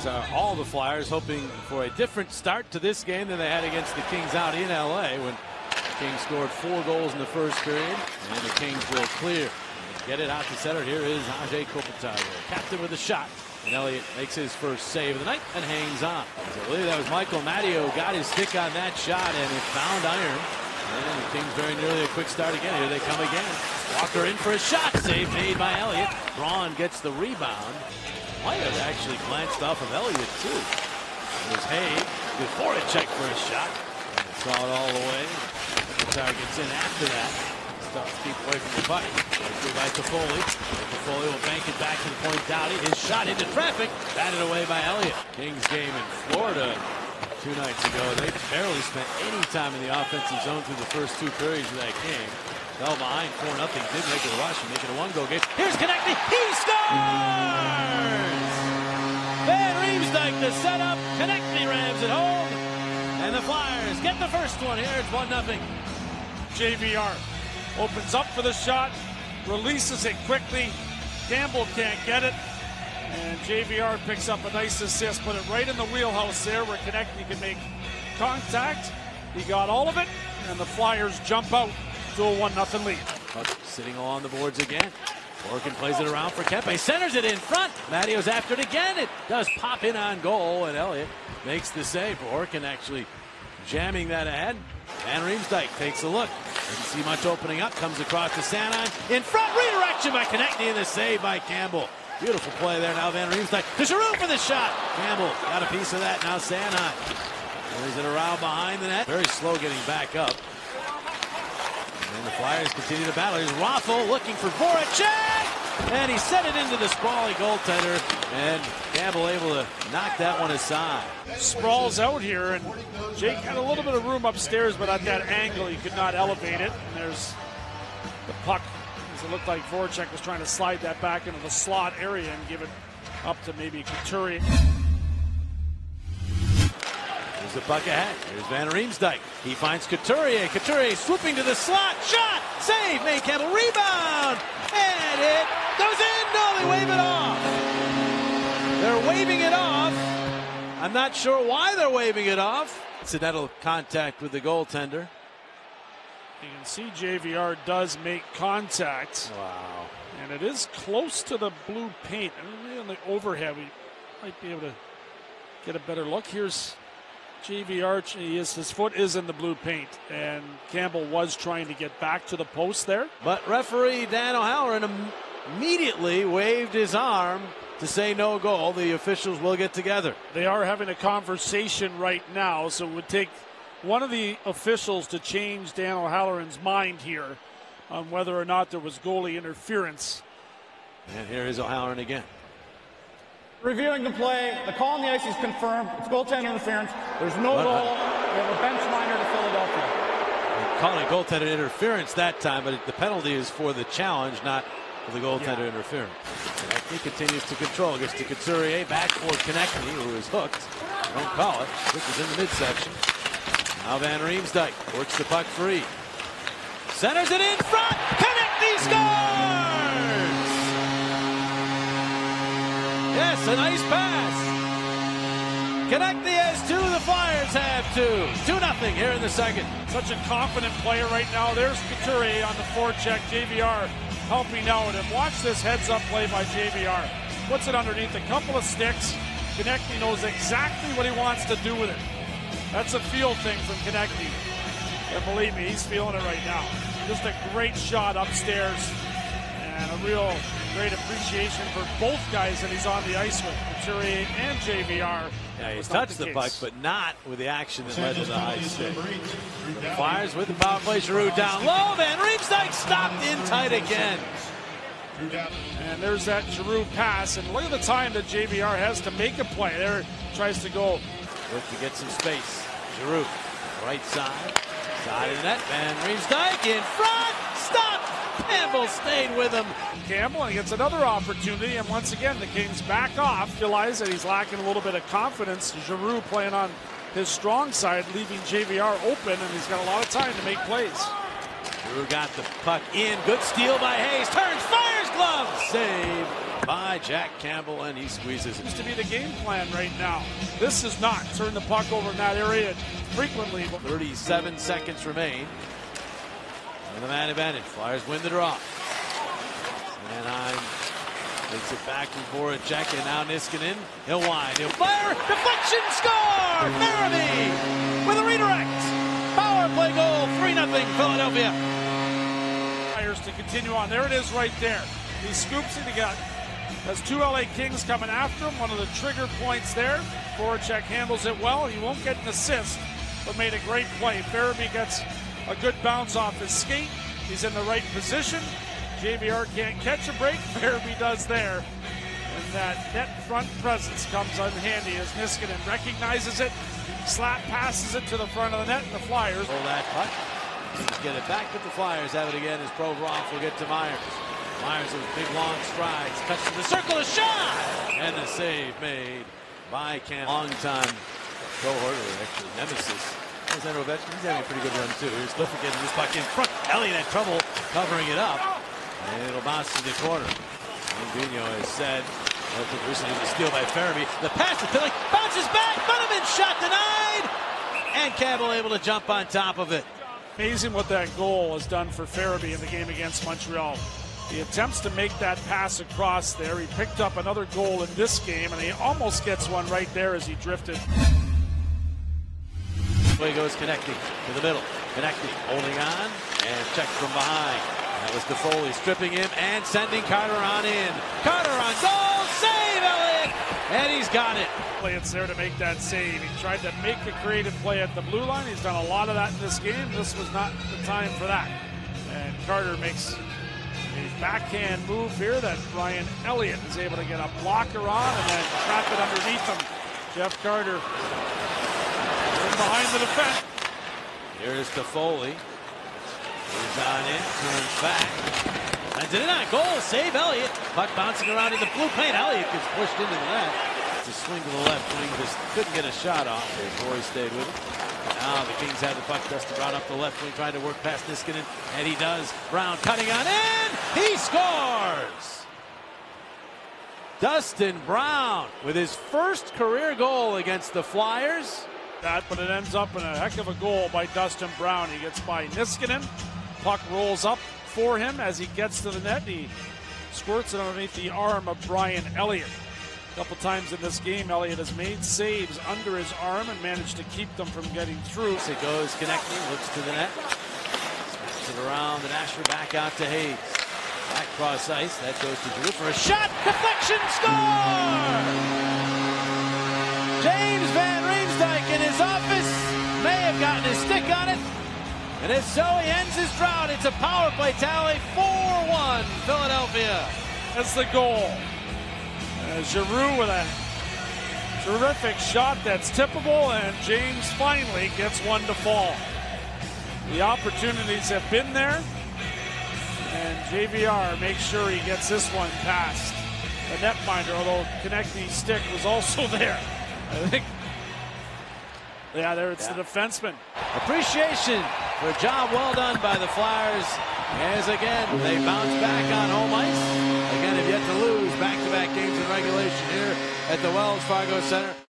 as are all the Flyers, hoping for a different start to this game than they had against the Kings out in LA when the Kings scored 4 goals in the first period, and the Kings will clear. Get it out to center. Here is Ajay Kopitar, captain with a shot. And Elliott makes his first save of the night and hangs on. So I believe that was Michael Matteo got his stick on that shot, and it found iron. And the Kings very nearly a quick start again. Here they come again. Walker in for a shot. Save made by Elliott. Braun gets the rebound. Might have actually glanced off of Elliott too. It was Hay. Good forecheck for a shot. Saw it all the way. Kopitar gets in after that. Tough to keep away from the puck. Through by Toffoli. Toffoli will bank it back to the point. Doughty. His shot into traffic. Batted away by Elliott. Kings game in Florida 2 nights ago. They barely spent any time in the offensive zone through the first 2 periods of that game. Fell behind 4-0. Did make it a rush and make it a 1-goal game. Here's Konecny. He scores! Van Riemsdyk the setup. Konecny rams it home. And the Flyers get the first one here. It's 1-0. JVR opens up for the shot, releases it quickly. Campbell can't get it, and JVR picks up a nice assist, put it right in the wheelhouse there where Konecny can make contact. He got all of it, and the Flyers jump out to a 1-0 lead. Sitting along the boards again. Orkin plays it around for Kempe. Centers it in front. Matteo's after it again. It does pop in on goal, and Elliott makes the save. Orkin actually jamming that ahead. Van Riemsdyk takes a look. Doesn't see much opening up. Comes across to Sanheim. In front. Redirection by Konecny and the save by Campbell. Beautiful play there. Now Van Riemsdyk to Giroux for the shot. Campbell got a piece of that. Now Sanheim. Plays it around behind the net. Very slow getting back up. And the Flyers continue to battle. Here's Raffl looking for Voracek. And he set it into the sprawly goaltender. And Campbell able to knock that one aside. Sprawls out here, and Jake had a little bit of room upstairs, but at that angle he could not elevate it. And there's the puck. It looked like Voracek was trying to slide that back into the slot area and give it up to maybe Couturier. Here's the puck ahead. Here's Van Riemsdyk. He finds Couturier. Couturier swooping to the slot. Shot! Save! Made Campbell. Rebound! And it goes in! No, they wave it off. They're waving it off. I'm not sure why they're waving it off. Incidental contact with the goaltender. You can see JVR does make contact. Wow. And it is close to the blue paint. And maybe on the overhead, we might be able to get a better look. Here's JVR. His foot is in the blue paint. And Campbell was trying to get back to the post there. But referee Dan O'Halloran immediately waved his arm to say no goal. The officials will get together. They are having a conversation right now, so it would take one of the officials to change Dan O'Halloran's mind here on whether or not there was goalie interference. And here is O'Halloran again. Reviewing the play, the call on the ice is confirmed. It's goaltender interference. There's no goal. We have a bench minor to Philadelphia. Calling goaltender interference that time, but the penalty is for the challenge, not for the goaltender interference. Konecny continues to control. Gets to Couturier. Back for Konecny, who is hooked. Don't call it. This is in the midsection. Now Van Riemsdyk works the puck free. Centers it in front. Konecny scores! Yes, a nice pass. Konecny has 2. The Flyers have 2. 2-0 here in the second. Such a confident player right now. There's Couturier on the forecheck. JVR helping out. And watch this heads-up play by JVR. Puts it underneath a couple of sticks. Konecny knows exactly what he wants to do with it. That's a feel thing from Konecny. And believe me, he's feeling it right now. Just a great shot upstairs. And a real great appreciation for both guys that he's on the ice with, Couturier and JVR. Yeah, he's touched the puck, but not with the action that led to the high stick. Flyers with the power play. Giroux down low. Van Riemsdyk stopped in tight again. And there's that Giroux pass. And look at the time that JVR has to make a play. There tries to go. Look to get some space. Giroux, right side. Side of the net. Van Riemsdyk in front. Stop. Campbell stayed with him. Campbell, and he gets another opportunity, and once again the Kings back off. Realize that he's lacking a little bit of confidence. Giroux playing on his strong side, leaving JVR open, and he's got a lot of time to make plays. Giroux got the puck in. Good steal by Hayes. Turns, fires, glove. Save by Jack Campbell, and he squeezes it. Seems to be the game plan right now. This is not turn the puck over in that area frequently. 37 seconds remain. And the man advantage. Flyers win the draw. Anaheim takes it back and forth. Check, and now Niskanen. He'll wind. He'll fire. Deflection. Score! Farabee with a redirect. Power play goal. 3-0 Philadelphia. Flyers to continue on. There it is right there. He scoops it. He got has two LA Kings coming after him. One of the trigger points there. Voracek handles it well. He won't get an assist, but made a great play. Farabee gets a good bounce off his skate. He's in the right position. JVR can't catch a break. Farabee does there. And that net front presence comes in handy as Niskanen recognizes it. Slap passes it to the front of the net, and the Flyers pull that puck. Get it back, but the Flyers have it again as Provorov will get to Myers. Myers with big long strides, cuts to the circle, a shot! And a save made by Campbell. Long-time cohort, or actually nemesis. Alexander Ovechkin, he's having a pretty good run too. Here's Clifford getting this puck in front. Elliott had trouble covering it up. And it'll bounce to the corner. And Vigneault has said, recently was steal by Farabee. The pass to Philly, bounces back, Donovan shot denied! And Campbell able to jump on top of it. Amazing what that goal has done for Farabee in the game against Montreal. He attempts to make that pass across there. He picked up another goal in this game, and he almost gets one right there as he drifted. Play goes connecting to the middle. Connecting, holding on, and checked from behind. That was Toffoli stripping him and sending Carter on in. Carter on goal, save Elliott! And he's got it. It's there to make that save. He tried to make a creative play at the blue line. He's done a lot of that in this game. This was not the time for that. And Carter makes a backhand move here that Brian Elliott is able to get a blocker on and then trap it underneath him. Jeff Carter in behind the defense. Here is Toffoli. He's on in, turns back. And did it not goal, save Elliott. Puck bouncing around in the blue paint. Elliott gets pushed into the net. It's a swing to the left wing, just couldn't get a shot off as Roy stayed with it. Now the Kings have the puck. Dustin Brown up the left wing, trying to work past Niskanen, and he does. Brown cutting on in. He scores! Dustin Brown with his first career goal against the Flyers. But it ends up in a heck of a goal by Dustin Brown. He gets by Niskanen. Puck rolls up for him as he gets to the net. He squirts it underneath the arm of Brian Elliott. A couple times in this game, Elliott has made saves under his arm and managed to keep them from getting through. It goes connecting, looks to the net. Snaps it around, and Asher back out to Hayes. Back cross ice, that goes to Giroux for a shot. Deflection, score! James Van Riemsdyk in his office may have gotten his stick on it. And as so he ends his drought, it's a power play tally, 4-1 Philadelphia. That's the goal. Giroux with a terrific shot that's tippable, and James finally gets one to fall. The opportunities have been there, and JVR makes sure he gets this one past the netminder, although Konechny's stick was also there. I think, yeah, there it's the defenseman. Appreciation for a job well done by the Flyers, as again they bounce back on home ice. Again, have yet to lose back-to-back games in regulation here at the Wells Fargo Center.